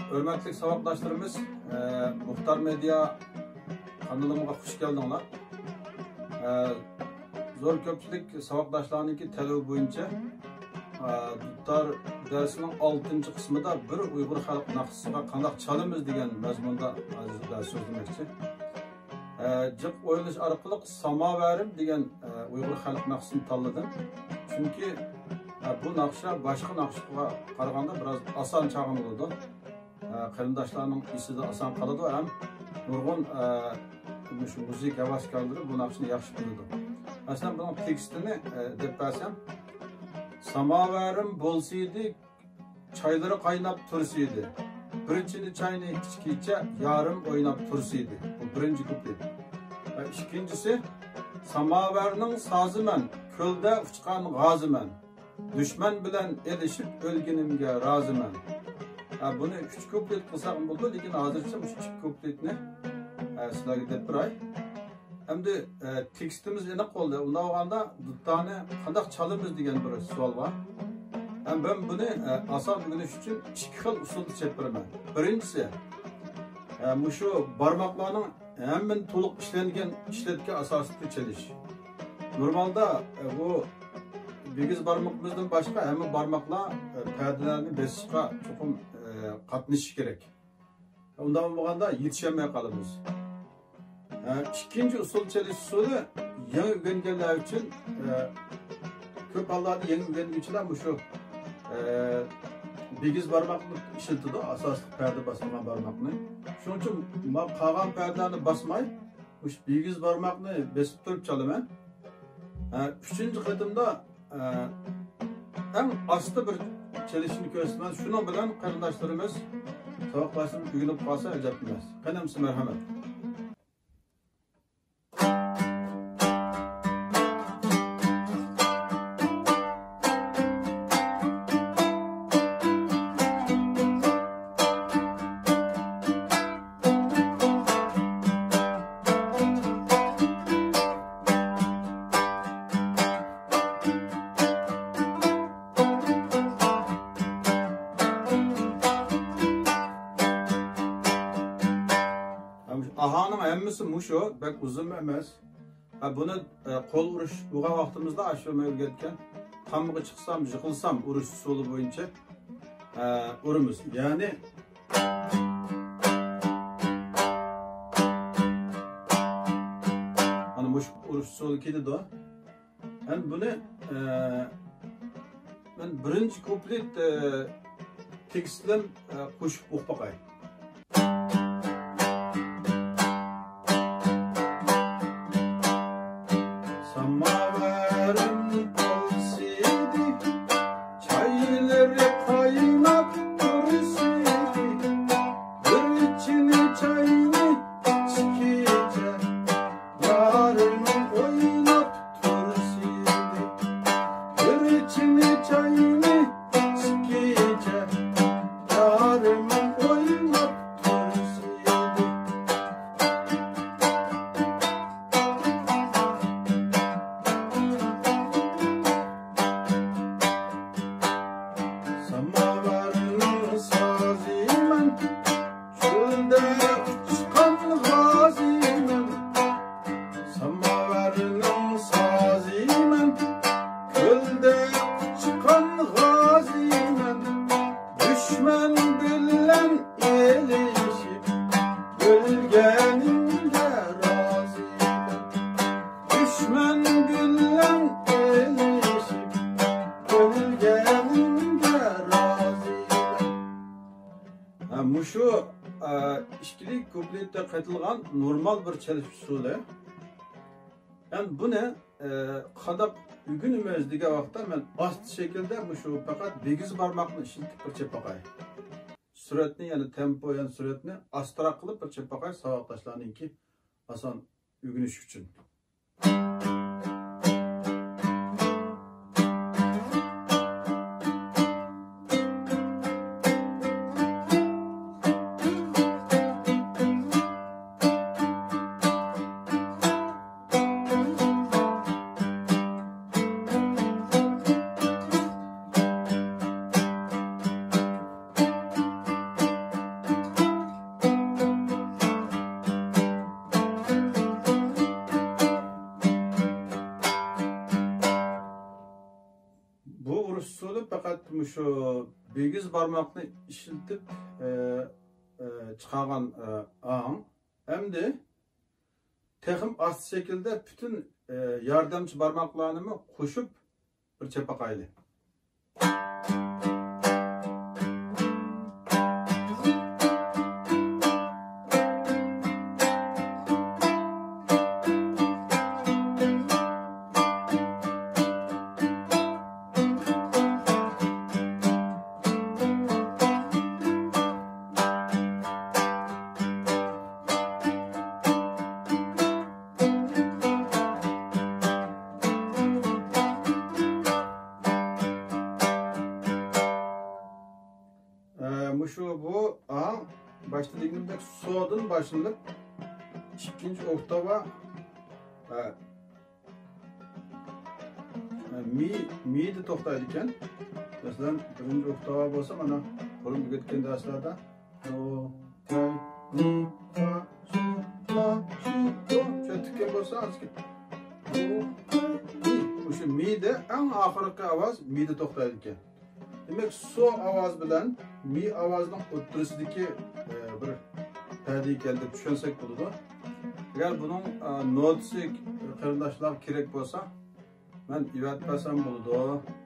Hürmetli savaşdaşlarımız, Muhtar Medya kanalımıza hoş geldinler. Zor köpçülük savaşdaşlarınınki talebi boyunca Duttar dersinin 6. kısmında bir Uygur halk naqsıga qandaq çalımız degan mazmunda azizlar so'zlamoqchi. Jiq o'ylash orqali Samovarim degan Uygur halk naqsini tanladim. Chunki bu naqsha boshqa naqshga qaraganda biroz oson chag'in bo'ladi. Qarindoshlarning esida oson qoladi ham nurg'un shu muzik havaskorlari bu naqshni yaxshi biladi. Masalan, bunun tekstini deb bersem, Samovarim bo'lsaydi, çayları qaynab tursaydi. Birinchini çayni ichkicha yarim o'ynab tursaydi. Bu birinchi kuplet. İkincisi, Samovarning soziman, ko'lda uchqan g'oziman. Düşman bilan elishib o'lgunimga roziman. Buni 3 kuplet qilsam bo'ldi, lekin hozircha 3 kupletni sizlarga deb turay. Hamda tekstimiz aniq bo'ldi. Unda olganda duttani qanday chalamiz degan bir savol bor. Ben bunu asan bilish uchun 2 xil usulda chep beraman. Birinchisi, şu barmoqlarning hammasini to'liq ishlatgan asosida chalish. Normalda bu bigiz barmoqimizdan boshqa hamma barmoqlar perdelarni besishga cho'qim qatnashishi kerak. Undan bo'lganda yetishmay qolamiz. İkinci usul chalish usuli yangi o'rganganlar uchun ko'p hollarda yangi o'rganuvchilar şu bigiz barmoqni ishlatadi, asosli perde basmagan barmoqni. Shuning uchun men qolgan perdani basmay, o'sha bigiz barmoqni besib turib chalaman. 3-chi qatimda eng asta bir chalishni ko'rsataman. Shuning bilan qarindoshlarimiz savoqlashib o'rganib qolsa ajab emas. Qanamsiz marhamat. Ahanın emmisi muşu, bek uzun emas. Bunu kol uruş buğa vaktimizde aşırı öğretken tamığı çıksam, yıkılsam uruş usulü boyunca urumuz. Yani hani muş uruş usulü kedi de. Yani bunu ben birinci kuplet tekstlem koşup okbakay. Şu işkilik kuplette katılgan normal bir çalış usulü. Yani bu ne? Kadak ügünümüz diye vakta ben ast şekilde şu fakat bigiz barmaklı işitip bir çepakay. Süratini yani tempo yani süratini astra kılıp bir çepakay savaştaşlarınki asan ügünüş için. faqat şu begiz barmoqni ishiltib chiqargan ang. Hamda texim ast şekilde bütün yardımcı barmoqlarni qo'shib bir chapaqayli. Şu bu başta dediğimde so'dan başlanıp ikinci oktava mi'de to'xtaydi ekan. Masalan, birinchi oktava bo'lsa, mana qo'lim o'tgan darslarda do, re, mi, fa, sol, la, si, do chetgan bo'lsa, do, mi. O'sha mi'de eng oxirgi ovoz mi'de to'xtaydi ekan. Demek so ovoz bilan mi ovozining o'rtasidagi bir payda ekanini tushunsak bo'ladi. Agar buning notasi qarindoshlar kerak bo'lsa, men ivat qilsam bo'ladi.